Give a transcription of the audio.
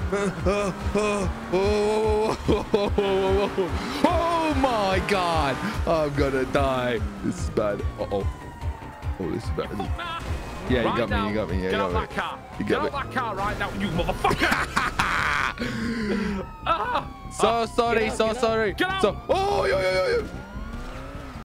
Oh my God! I'm gonna die. This is bad. Oh, this is bad. Yeah, you got me. You got me. Yeah, Get out that car. Get out that car right now, you motherfucker! So sorry. Get out. So, oh, yo.